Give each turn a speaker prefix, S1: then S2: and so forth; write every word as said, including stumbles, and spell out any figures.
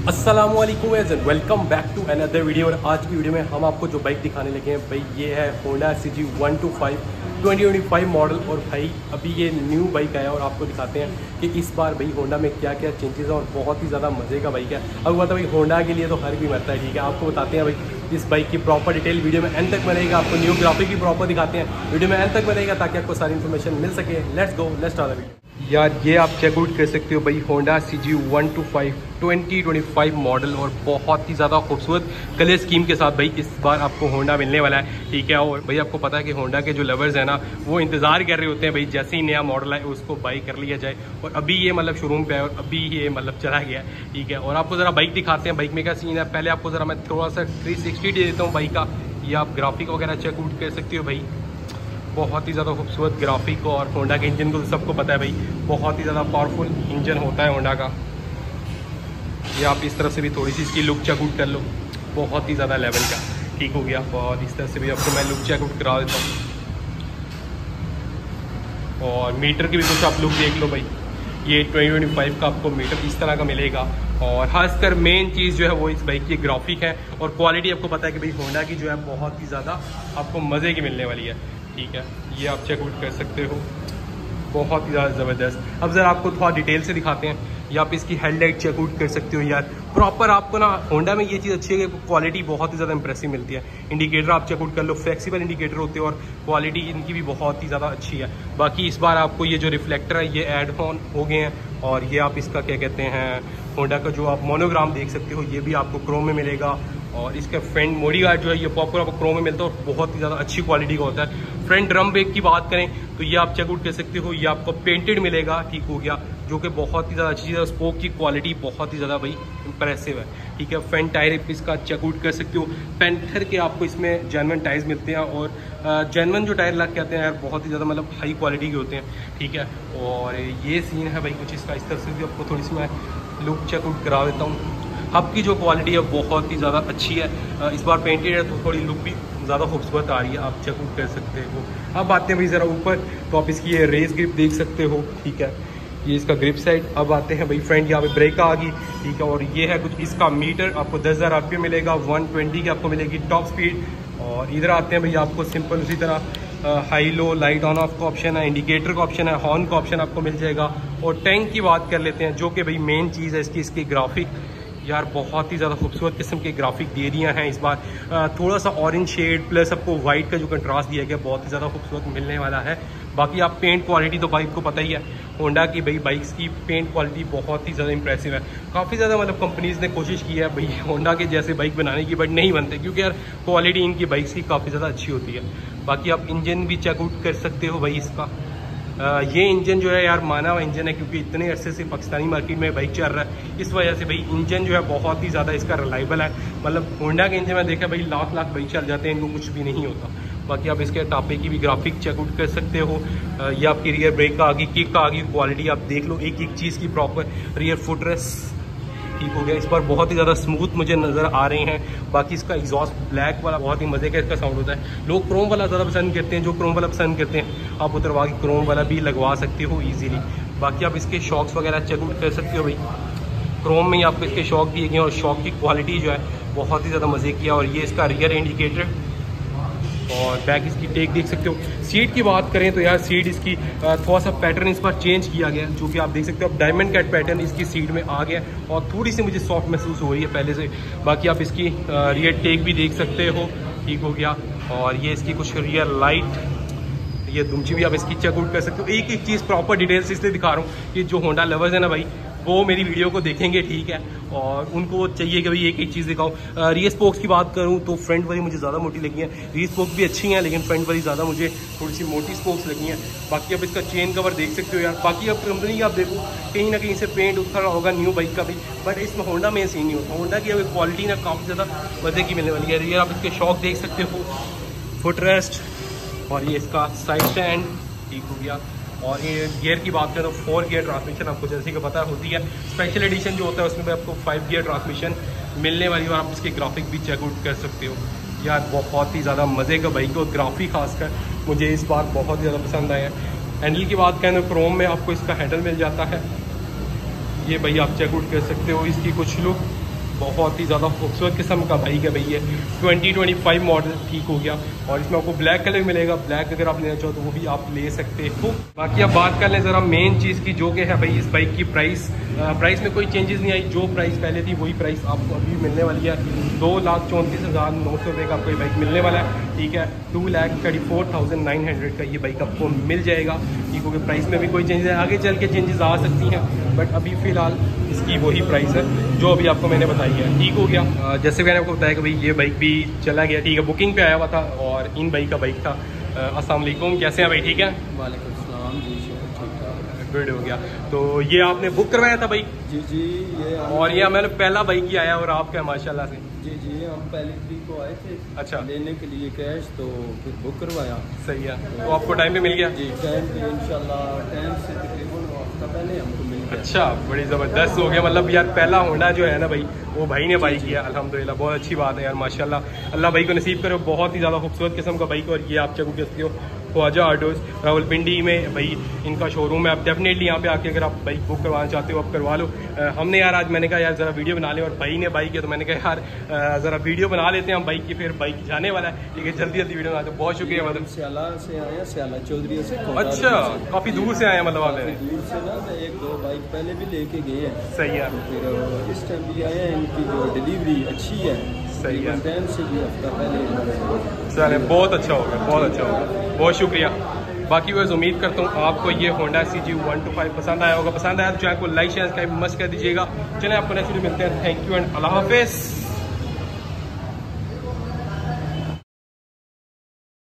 S1: अस्सलामुअलैकुम and welcome back to another video. और आज की वीडियो में हम आपको जो बाइक दिखाने लगे हैं भाई ये है Honda C G one two five twenty twenty five model. और भाई अभी ये न्यू बाइक आया और आपको दिखाते हैं कि इस बार भाई होंडा में क्या क्या चेंजेस हैं और बहुत ही ज़्यादा मज़े का बाइक है। अब बात भाई होंडा के लिए तो हर कोई मरता है, ठीक है। आपको बताते हैं भाई इस बाइक की प्रॉपर डिटेल वीडियो में एंड तक बनेगा। आपको न्यू ग्राफिक भी प्रॉपर दिखाते हैं, वीडियो में एंड तक बनेगा ताकि आपको सारी इन्फॉर्मेशन मिल सके। Let's go, let's start the video. यार ये आप चेकआउट कर सकते हो भाई Honda C G one two five twenty twenty five model और बहुत ही ज़्यादा खूबसूरत कलर स्कीम के साथ भाई इस बार आपको होंडा मिलने वाला है, ठीक है। और भाई आपको पता है कि होंडा के जो लवर्स हैं ना वो इंतज़ार कर रहे होते हैं भाई जैसे ही नया मॉडल आए उसको बाई कर लिया जाए। और अभी ये मतलब शोरूम पे है और अभी ये मतलब चला गया, ठीक है। और आपको ज़रा बाइक दिखाते हैं बाइक में क्या सीन है। पहले आपको ज़रा मैं थोड़ा सा थ्री सिक्सटी दे देता हूँ बाइक का। ये आप ग्राफिक वगैरह चेकआउट कर सकते हो भाई, बहुत ही ज़्यादा खूबसूरत ग्राफिक। और होंडा के इंजन को तो सबको पता है भाई बहुत ही ज़्यादा पावरफुल इंजन होता है होंडा का। ये आप इस तरफ से भी थोड़ी सी इसकी लुक चेकआउट कर लो, बहुत ही ज़्यादा लेवल का, ठीक हो गया। और इस तरह से भी आपको मैं लुक चेकआउट करा देता हूँ। और मीटर की भी कुछ आप लुक देख लो भाई, ये ट्वेंटी ट्वेंटी फाइव का आपको मीटर इस तरह का मिलेगा। और खासकर मेन चीज़ जो है वो इस बाइक की ग्राफिक है और क्वालिटी। आपको पता है कि भाई होंडा की जो है बहुत ही ज़्यादा आपको मज़े की मिलने वाली है, ठीक है। ये आप चेकआउट कर सकते हो, बहुत ही ज़्यादा ज़बरदस्त। अब ज़रा आपको थोड़ा डिटेल से दिखाते हैं। या आप इसकी हेडलाइट चेकआउट कर सकते हो यार प्रॉपर। आपको ना होंडा में ये चीज़ अच्छी है कि क्वालिटी बहुत ही ज़्यादा इंप्रेसिव मिलती है। इंडिकेटर आप चेकआउट कर लो, फ्लेक्सिबल इंडिकेटर होते हैं और क्वालिटी इनकी भी बहुत ही ज़्यादा अच्छी है। बाकी इस बार आपको ये जो रिफ्लेक्टर है ये एड ऑन हो गए हैं। और ये आप इसका क्या कहते हैं होंडा का जो आप मोनोग्राम देख सकते हो ये भी आपको क्रोम में मिलेगा। और इसका फ्रंट मोडी गार्ड जो है ये प्रॉपर आपको क्रोम में मिलता है और बहुत ही ज़्यादा अच्छी क्वालिटी का होता है। फ्रंट ड्रम ब्रेक की बात करें तो ये आप चेकआउट कर सकते हो, ये आपको पेंटेड मिलेगा, ठीक हो गया, जो कि बहुत ही ज़्यादा अच्छी चीज़ है। स्पोक की क्वालिटी बहुत ही ज़्यादा भाई इंप्रेसिव है, ठीक है। फ्रंट टायर इसका चेकआउट कर सकते हो। पेंथर के आपको इसमें जेन्युइन टायर्स मिलते हैं और जेन्युइन जो टायर लग के आते हैं यार बहुत ही ज़्यादा मतलब हाई क्वालिटी के होते हैं, ठीक है। और ये सीन है भाई कुछ इसका, इस तरफ से भी आपको थोड़ी सी मैं लुक चेकआउट करा देता हूँ। हब की जो क्वालिटी है बहुत ही ज़्यादा अच्छी है, इस बार पेंटेड है तो थोड़ी लुक भी ज़्यादा खूबसूरत आ रही है, आप चेकआउट कर सकते हो। अब आते हैं भाई ज़रा ऊपर तो आप इसकी ये रेस ग्रिप देख सकते हो, ठीक है। ये इसका ग्रिप साइड। अब आते हैं भाई फ्रंट, यहाँ पे ब्रेक आ गई, ठीक है। और ये है कुछ इसका मीटर, आपको दस हज़ार आर पी एम मिलेगा, वन ट्वेंटी की आपको मिलेगी टॉप स्पीड। और इधर आते हैं भाई आपको सिंपल उसी तरह high low light on off का ऑप्शन है, इंडिकेटर का ऑप्शन है, हॉर्न का ऑप्शन आपको मिल जाएगा। और टैंक की बात कर लेते हैं जो कि भाई मेन चीज़ है इसकी, इसकी ग्राफिक यार बहुत ही ज़्यादा खूबसूरत किस्म के ग्राफिक दे दिए हैं इस बार। थोड़ा सा ऑरेंज शेड प्लस आपको वाइट का जो कंट्रास्ट दिया गया बहुत ही ज़्यादा खूबसूरत मिलने वाला है। बाकी आप पेंट क्वालिटी तो बाइक को पता ही है होंडा की भाई बाइक्स की पेंट क्वालिटी बहुत ही ज़्यादा इंप्रेसिव है। काफ़ी ज़्यादा मतलब कंपनीज़ ने कोशिश की है भाई होंडा के जैसे बाइक बनाने की, बट नहीं बनते क्योंकि यार क्वालिटी इनकी बाइक्स की काफ़ी ज़्यादा अच्छी होती है। बाकी आप इंजन भी चेकआउट कर सकते हो भाई इसका। आ, ये इंजन जो है यार माना हुआ इंजन है क्योंकि इतने अरसे से पाकिस्तानी मार्केट में बाइक चल रहा है, इस वजह से भाई इंजन जो है बहुत ही ज़्यादा इसका रिलायबल है। मतलब होंडा के इंजन में देखा भाई लाख लाख बाइक चल जाते हैं, इनको कुछ भी नहीं होता। बाकी आप इसके टापे की भी ग्राफिक चेकआउट कर सकते हो। ये आपकी रियर ब्रेक का आ गई, किक का आ गई, क्वालिटी आप देख लो एक एक चीज़ की प्रॉपर। रियर फुटरेस्ट ठीक हो गया, इस पर बहुत ही ज़्यादा स्मूथ मुझे नज़र आ रहे हैं। बाकी इसका एग्जॉस्ट ब्लैक वाला बहुत ही मज़े का इसका साउंड होता है। लोग क्रोम वाला ज़्यादा पसंद करते हैं, जो क्रोम वाला पसंद करते हैं आप उतरवा के क्रोम वाला भी लगवा सकते हो ईजीली। बाकी आप इसके शॉक्स वगैरह चेकआउट कर सकते हो भाई, क्रोम में ही आपको इसके शॉक दिए गए और शॉक की क्वालिटी जो है बहुत ही ज़्यादा मज़े की है। और ये इसका रियर इंडिकेटर और बैक इसकी टेक देख सकते हो। सीट की बात करें तो यार सीट इसकी थोड़ा सा पैटर्न इस पर चेंज किया गया जो कि आप देख सकते हो। अब डायमंड कट पैटर्न इसकी सीट में आ गया और थोड़ी सी मुझे सॉफ्ट महसूस हो रही है पहले से। बाकी आप इसकी रियर टेक भी देख सकते हो, ठीक हो गया। और ये इसकी कुछ रियर लाइट, ये दुमची भी आप इसकी चेकआउट कर सकते हो। एक एक चीज़ प्रॉपर डिटेल्स इसलिए दिखा रहा हूँ कि जो होंडा लवर्स है ना भाई वो मेरी वीडियो को देखेंगे, ठीक है। और उनको चाहिए कि भाई एक एक चीज़ दिखाऊँ। रियर स्पोक्स की बात करूँ तो फ्रंट वाली मुझे ज़्यादा मोटी लगी है, रियर स्पोक्स भी अच्छी हैं लेकिन फ्रंट वाली ज़्यादा मुझे थोड़ी सी मोटी स्पोक्स लगी हैं। बाकी आप इसका चेन कवर देख सकते हो यार। बाकी अब कंपनी की आप देखो कहीं ना कहीं से पेंट उतर रहा होगा न्यू बाइक का भी, बट इसमें होंडा में सीन नहीं होता। होंडा की अब क्वालिटी ना काफ़ी ज़्यादा मज़े की मिलने वाली है। रियर आप इसके शॉक देख सकते हो, फुट रेस्ट और ये इसका साइड स्टैंड, ठीक हो गया। और ये गियर की बात करें तो फोर गियर ट्रांसमिशन आपको जैसे कि पता होती है। स्पेशल एडिशन जो होता है उसमें भी आपको फाइव गियर ट्रांसमिशन मिलने वाली है और आप इसके ग्राफिक भी चेकआउट कर सकते हो। यार बहुत ही ज़्यादा मज़े का बाइक और ग्राफिक खासकर मुझे इस बार बहुत ही ज़्यादा पसंद आया। हैंडल की बात करें तो क्रोम में आपको इसका हैंडल मिल जाता है, ये भाई आप चेकआउट कर सकते हो इसकी कुछ लुक। बहुत ही ज़्यादा खूबसूरत किस्म का बाइक है भाई ये ट्वेंटी ट्वेंटी फाइव मॉडल ठीक हो गया। और इसमें आपको ब्लैक कलर मिलेगा, ब्लैक अगर आप लेना चाहो तो वो भी आप ले सकते हो। बाकी अब बात कर लें ज़रा मेन चीज़ की, जो कि है भाई इस बाइक की प्राइस। प्राइस में कोई चेंजेस नहीं आई, जो प्राइस पहले थी वही प्राइस आपको अभी मिलने वाली है। दो लाख चौंतीस हज़ार नौ सौ रुपये का आपको ये बाइक मिलने वाला है, ठीक है। Two lakh thirty four thousand nine hundred का ये बाइक आपको मिल जाएगा, ठीक हो गया। प्राइस में भी कोई चेंजेस है, आगे चल के चेंजेस आ सकती हैं, बट अभी फ़िलहाल इसकी वही प्राइस है जो अभी आपको मैंने बताई है, ठीक हो गया। जैसे मैंने आपको बताया कि भाई ये बाइक भी चला गया, ठीक है, बुकिंग पे आया हुआ था और इन बाइक का बाइक था। अस्सलाम वालेकुम, कैसे हैं भाई, ठीक है?
S2: वालेकुम सलाम जी, ठीक ठाक,
S1: गुड हो गया। तो ये आपने बुक करवाया था बाइक?
S2: जी जी, ये
S1: और ये मैंने पहला बाइक ही आया और आपका माशाल्लाह से।
S2: जी जी, हम पहली तरीक को आए थे
S1: अच्छा,
S2: लेने के लिए कैश, तो फिर बुक करवाया।
S1: सही है, तो आपको टाइम पे मिल गया?
S2: जी, टाइम पे इंशाल्लाह, टाइम से तकरीबन हफ्ता पहले हमको मिल गया।
S1: अच्छा, बड़ी ज़बरदस्त हो गया। मतलब यार पहला होंडा जो है ना भाई, वो भाई ने बाइक किया अल्हम्दुलिल्लाह, बहुत अच्छी बात है यार माशाल्लाह। अल्लाह भाई को नसीब करे, बहुत ही ज़्यादा खूबसूरत किस्म का बाइक। और ये आप चेक कर सकते हो ख्वाजा ऑटोज़ रावलपिंडी में भाई इनका शोरूम है। आप डेफिनेटली यहाँ पे आके अगर आप बाइक बुक करवाना चाहते हो आप करवा लो। आ, हमने यार आज मैंने कहा यार ज़रा वीडियो बना लें, और भाई ने बाइक है तो मैंने कहा यार ज़रा वीडियो बना लेते हैं हम बाइक की, फिर बाइक जाने वाला है, ठीक है, जल्दी जल्दी वीडियो बनाते हैं। बहुत शुक्रिया। मतलब
S2: सियाला से आया, सियाला चौधरी से।
S1: अच्छा, काफ़ी दूर से आए मतलब आप?
S2: दूर से ना, एक दो बाइक पहले भी लेके गए हैं।
S1: सही है,
S2: फिर इस टाइम भी आए हैं, इनकी जो डिलीवरी अच्छी है।
S1: सही है,
S2: टाइम से भी हफ्ता पहले।
S1: चले, बहुत अच्छा हो गया, बहुत अच्छा हो गया, बहुत शुक्रिया। बाकी वैसे उम्मीद करता हूँ आपको ये Honda C G one two five पसंद आया होगा। पसंद आया तो चैनल को लाइक शेयर सब्सक्राइब मस्ट कर दीजिएगा। चलें, आपको नेक्स्ट वीडियो मिलते हैं। थैंक यू एंड अल्लाह हाफिज़।